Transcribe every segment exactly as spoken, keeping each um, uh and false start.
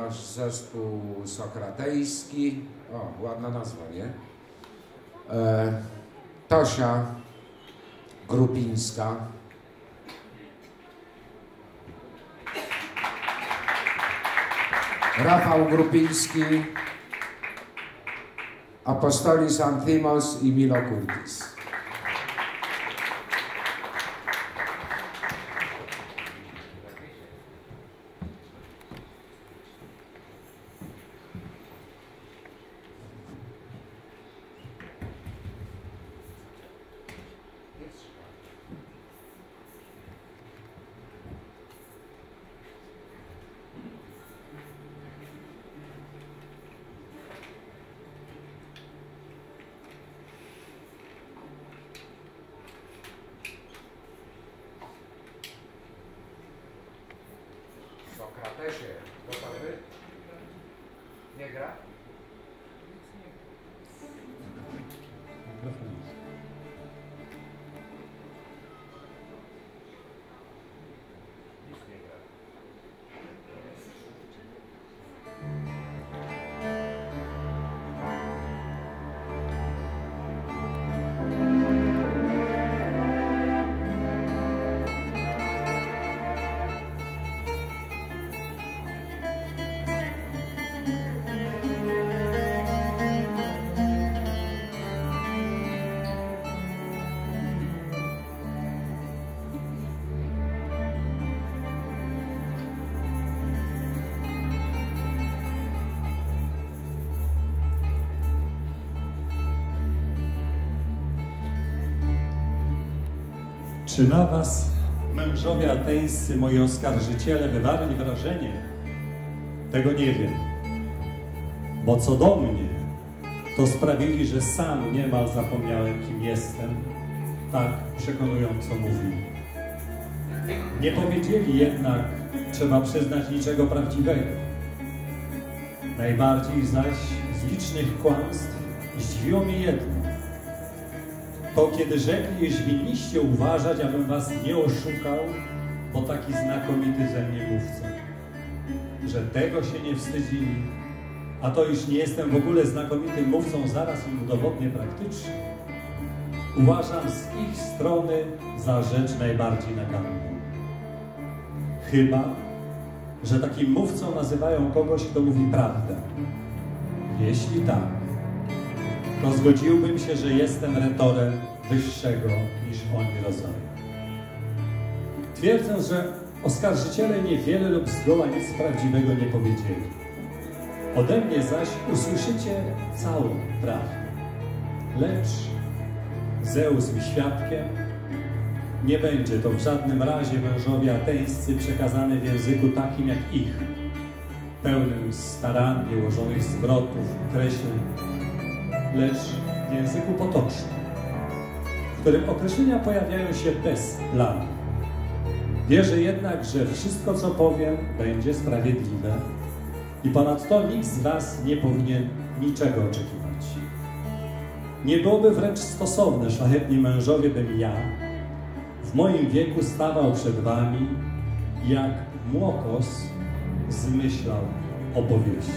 nasz zespół sokratejski. O, ładna nazwa, nie? E, Tosia Grupińska. Rafał Grupiński, Apostolis Anthimos i Milo Curtis. Sokratesie, gotowy? Nie gra? Nic nie gra. Czy na was, mężowie ateńscy, moi oskarżyciele, wywarli wrażenie? Tego nie wiem. Bo co do mnie, to sprawili, że sam niemal zapomniałem, kim jestem. Tak przekonująco mówił. Nie powiedzieli jednak, trzeba przyznać, niczego prawdziwego. Najbardziej zaś z licznych kłamstw zdziwiło mnie jedno. To kiedy rzekli, iż winniście uważać, abym was nie oszukał, bo taki znakomity ze mnie mówca. Że tego się nie wstydzili, a to iż nie jestem w ogóle znakomitym mówcą, zaraz im udowodnię praktycznie. Uważam z ich strony za rzecz najbardziej naganną. Chyba, że takim mówcą nazywają kogoś, kto mówi prawdę. Jeśli tak, to zgodziłbym się, że jestem retorem wyższego niż oni rodzaju. Twierdzę, że oskarżyciele niewiele lub zgoła nic prawdziwego nie powiedzieli. Ode mnie zaś usłyszycie całą prawdę. Lecz Zeus mi świadkiem, nie będzie to w żadnym razie mężowie ateńscy przekazane w języku takim jak ich, pełnym starannie ułożonych zwrotów, kreśleń, lecz w języku potocznym, w którym określenia pojawiają się bez planu. Wierzę jednak, że wszystko, co powiem, będzie sprawiedliwe i ponadto nikt z was nie powinien niczego oczekiwać. Nie byłoby wręcz stosowne, szlachetni mężowie, bym ja w moim wieku stawał przed wami, jak młokos zmyślał opowieści.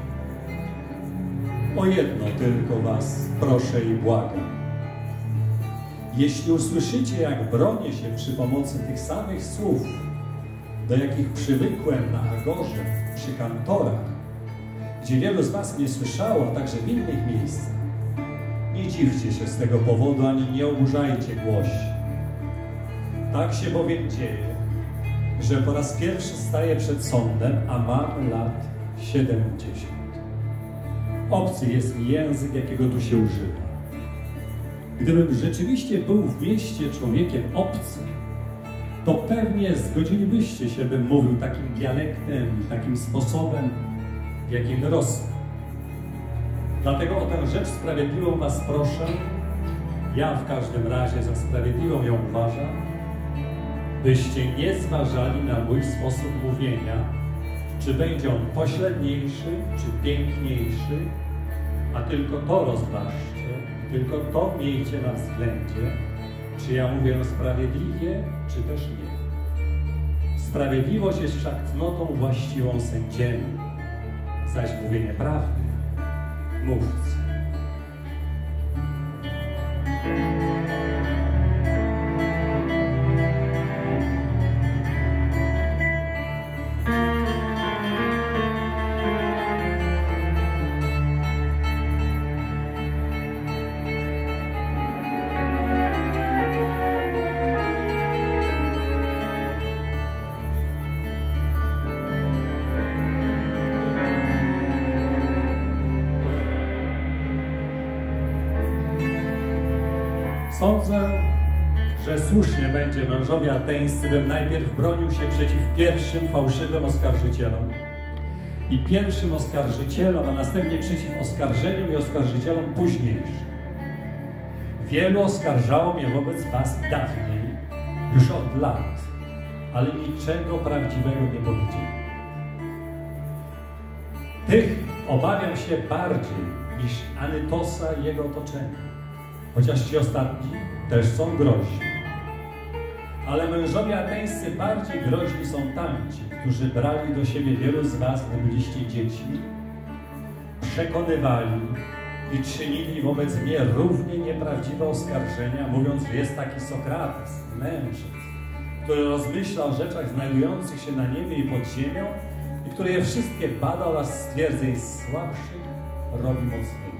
O jedno tylko was proszę i błagam. Jeśli usłyszycie, jak bronię się przy pomocy tych samych słów, do jakich przywykłem na Agorze, przy kantorach, gdzie wielu z was mnie słyszało, a także w innych miejscach, nie dziwcie się z tego powodu, ani nie oburzajcie głośno. Tak się bowiem dzieje, że po raz pierwszy staję przed sądem, a mam lat siedemdziesiąt. Obcy jest mi język, jakiego tu się używa. Gdybym rzeczywiście był w mieście człowiekiem obcym, to pewnie zgodzilibyście się, bym mówił takim dialektem i takim sposobem, w jakim dorosłem. Dlatego o tę rzecz sprawiedliwą was proszę, ja w każdym razie za sprawiedliwą ją uważam, byście nie zważali na mój sposób mówienia, czy będzie on pośredniejszy, czy piękniejszy, a tylko to rozważcie, tylko to miejcie na względzie, czy ja mówię sprawiedliwie, czy też nie. Sprawiedliwość jest wszak cnotą właściwą sędziemu, zaś mówienie prawdy mówcy. Sądzę, że słusznie będzie mężowie ateńscy, bym najpierw bronił się przeciw pierwszym fałszywym oskarżycielom i pierwszym oskarżycielom, a następnie przeciw oskarżeniom i oskarżycielom późniejszym. Wielu oskarżało mnie wobec was dawniej, już od lat, ale niczego prawdziwego nie powiedzieli. Tych obawiam się bardziej niż Anytosa i jego otoczenia. Chociaż ci ostatni też są groźni. Ale mężowie ateńscy bardziej groźni są tamci, którzy brali do siebie wielu z was, gdy byliście dziećmi, przekonywali i czynili wobec mnie równie nieprawdziwe oskarżenia, mówiąc, że jest taki Sokrates, mędrzec, który rozmyśla o rzeczach znajdujących się na niebie i pod ziemią i który je wszystkie bada oraz stwierdzeń słabszych robi mocniejsze.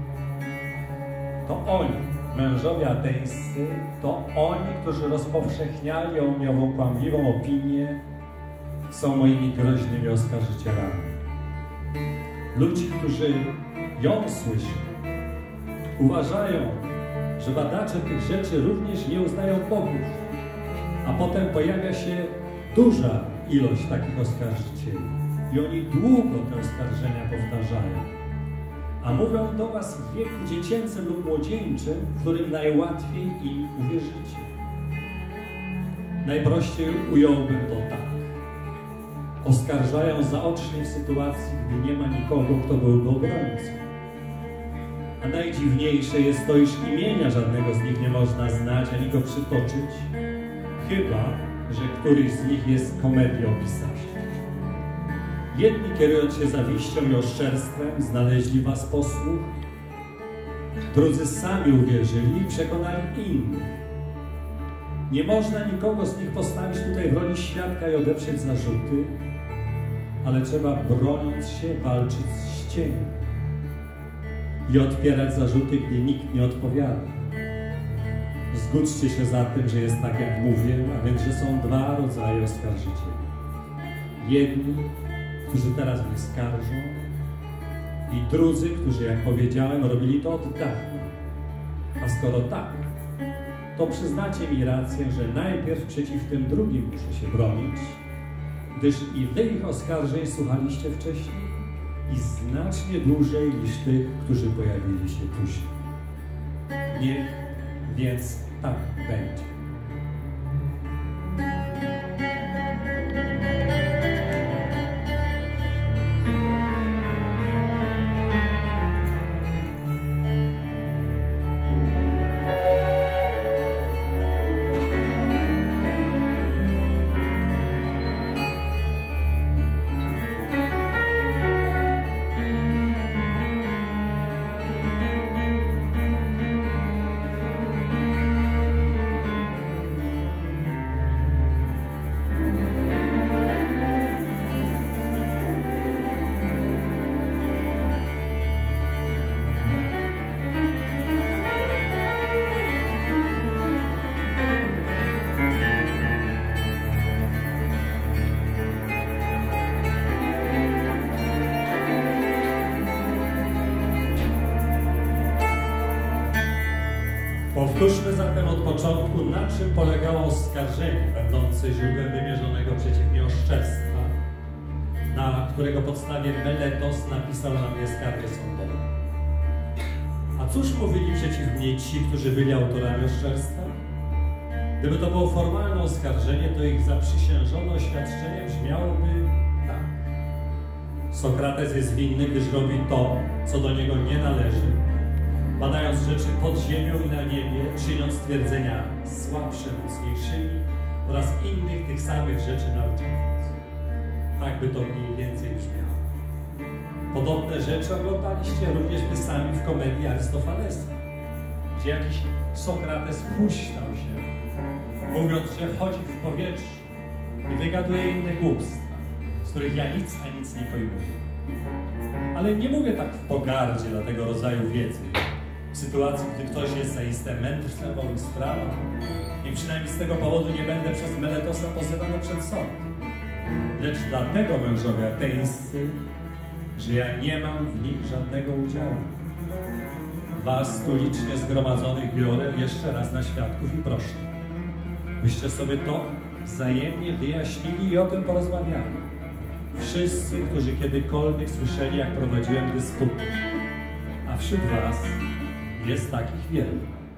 To oni, mężowie ateńscy, to oni, którzy rozpowszechniali o mnie ową kłamliwą opinię, są moimi groźnymi oskarżycielami. Ludzie, którzy ją słyszą, uważają, że badacze tych rzeczy również nie uznają bogów, a potem pojawia się duża ilość takich oskarżycieli i oni długo te oskarżenia powtarzają. A mówią do was w wieku dziecięcym lub młodzieńczym, w którym najłatwiej im uwierzycie. Najprościej ująłbym to tak. Oskarżają zaocznie w sytuacji, gdy nie ma nikogo, kto byłby obrońcą. A najdziwniejsze jest to, iż imienia żadnego z nich nie można znać, ani go przytoczyć, chyba że któryś z nich jest komediopisarzem. Jedni, kierując się zawiścią i oszczerstwem, znaleźli was posłuch, drudzy sami uwierzyli i przekonali innych. Nie można nikogo z nich postawić tutaj w roli świadka i odeprzeć zarzuty, ale trzeba, broniąc się, walczyć z cieniem i odpierać zarzuty, gdy nikt nie odpowiada. Zgódźcie się zatem, że jest tak, jak mówię, a więc, że są dwa rodzaje oskarżycieli. Jedni, którzy teraz mnie skarżą, i drudzy, którzy, jak powiedziałem, robili to od dawna. A skoro tak, to przyznacie mi rację, że najpierw przeciw tym drugim muszę się bronić, gdyż i wy ich oskarżeń słuchaliście wcześniej i znacznie dłużej niż tych, którzy pojawili się później. Niech więc tak będzie. Powtórzmy zatem od początku, na czym polegało oskarżenie będące źródłem wymierzonego przeciw mnie oszczerstwa, na którego podstawie Meletos napisał na mnie skargę sądową. A cóż mówili przeciw mnie ci, którzy byli autorami oszczerstwa? Gdyby to było formalne oskarżenie, to ich zaprzysiężone oświadczenie brzmiałoby tak. Sokrates jest winny, gdyż robi to, co do niego nie należy, badając rzeczy pod ziemią i na niebie, czyniąc twierdzenia słabsze mocniejszymi oraz innych tych samych rzeczy nauczając. Tak by to mniej więcej brzmiało. Podobne rzeczy oglądaliście również wy sami w komedii Arystofanesa, gdzie jakiś Sokrates huśtał się, mówiąc, że chodzi w powietrzu i wygaduje inne głupstwa, z których ja nic, a nic nie pojmuję. Ale nie mówię tak w pogardzie dla tego rodzaju wiedzy, w sytuacji, gdy ktoś jest zaiste mędrcem w owych sprawach i przynajmniej z tego powodu nie będę przez Meletosa pozywany przed sąd. Lecz dlatego, mężowie ateńscy, że ja nie mam w nich żadnego udziału. Was tu licznie zgromadzonych biorę jeszcze raz na świadków i proszę, byście sobie to wzajemnie wyjaśnili i o tym porozmawiali. Wszyscy, którzy kiedykolwiek słyszeli, jak prowadziłem dysputy, a wśród was jest takich wielu.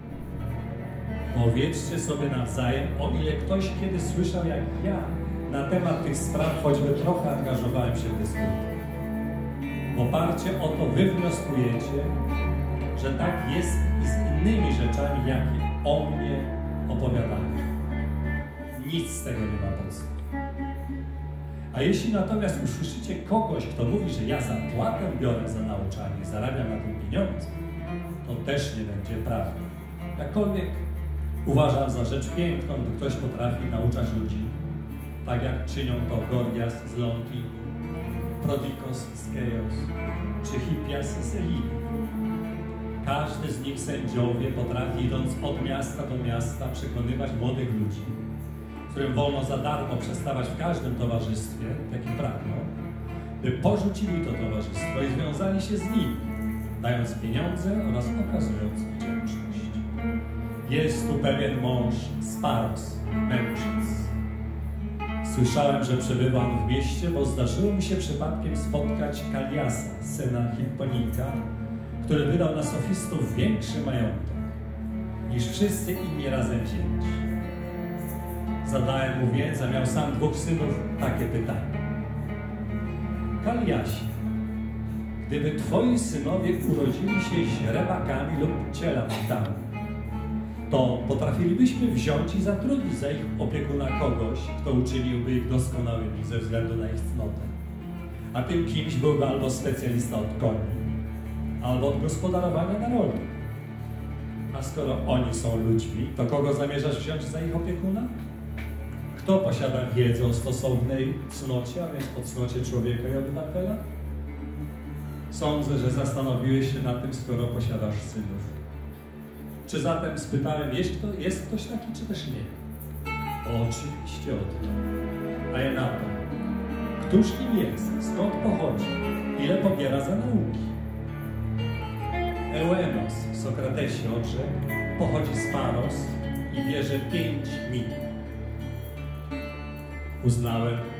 Powiedzcie sobie nawzajem, o ile ktoś kiedy słyszał, jak ja na temat tych spraw choćby trochę angażowałem się w dysputy. W oparcie o to wy wnioskujecie, że tak jest i z innymi rzeczami, jakie o mnie opowiadają. Nic z tego nie ma podstaw. A jeśli natomiast usłyszycie kogoś, kto mówi, że ja zapłatę biorę za nauczanie i zarabiam na tym pieniądze, to też nie będzie prawdą. Jakkolwiek uważam za rzecz piękną, gdy ktoś potrafi nauczać ludzi, tak jak czynią to Gorgias z Lonki, Prodikos z Keios, czy Hippias z Elidy. Każdy z nich sędziowie potrafi, idąc od miasta do miasta, przekonywać młodych ludzi, którym wolno za darmo przestawać w każdym towarzystwie, jakim pragną, by porzucili to towarzystwo i związali się z nim, dając pieniądze oraz okazując wdzięczność. Jest tu pewien mąż, Sparos, mędrzec. Słyszałem, że przebywa on w mieście, bo zdarzyło mi się przypadkiem spotkać Kaliasa, syna Hipponika, który wydał na sofistów większy majątek niż wszyscy inni razem wzięci. Zadałem mu więc, a miał sam dwóch synów, takie pytanie. Kaliasie, gdyby twoi synowie urodzili się źrebakami lub cielawcami, to potrafilibyśmy wziąć i zatrudnić za ich opiekuna kogoś, kto uczyniłby ich doskonałymi ze względu na ich cnotę. A tym kimś byłby albo specjalista od koni, albo od gospodarowania na roli. A skoro oni są ludźmi, to kogo zamierzasz wziąć za ich opiekuna? Kto posiada wiedzę o stosownej cnocie, a więc o cnocie człowieka i obywatela? Sądzę, że zastanowiłeś się nad tym, skoro posiadasz synów. Czy zatem, spytałem, jest, kto, jest ktoś taki, czy też nie? Oczywiście o tym. A ja na to, któż nim jest, skąd pochodzi, ile pobiera za nauki? Euenos w Sokratesie odrzekł, pochodzi z Paros i bierze pięć min. Uznałem,